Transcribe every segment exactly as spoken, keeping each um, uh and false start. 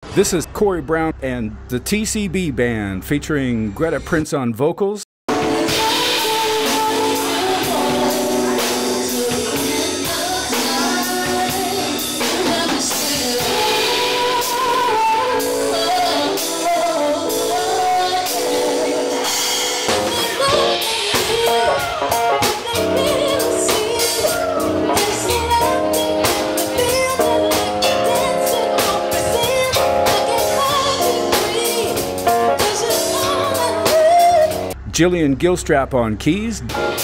This is Corey Brown and the T C B Band featuring Greta Prince on vocals. Jillian Gilstrap on keys.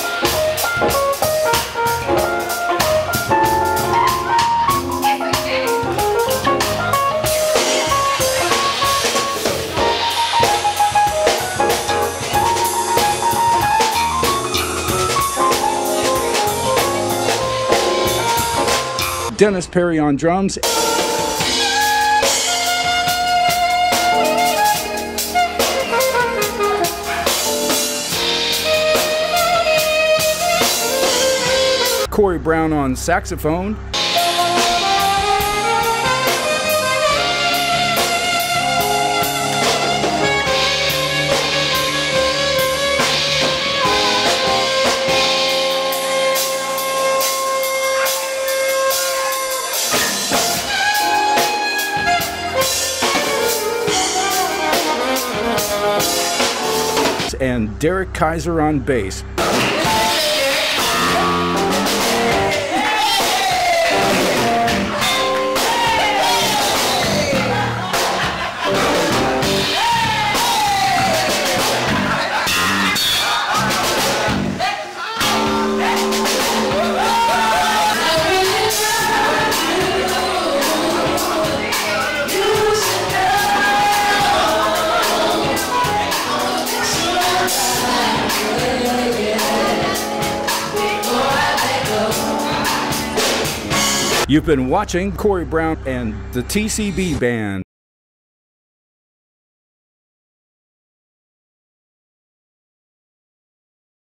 Dennis Perry on drums. Corey Brown on saxophone. And Derek Kaiser on bass. You've been watching Corey Brown and the T C B Band.